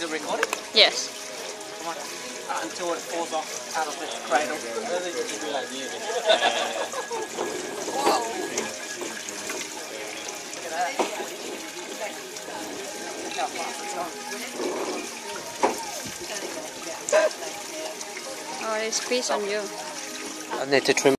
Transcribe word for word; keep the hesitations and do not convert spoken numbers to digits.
Is it recording? Yes. Come on. Uh, until it falls off out of the cradle. Whoa! Look at that. Look how fast it's gone. Oh, there's piece on you. I need to trim.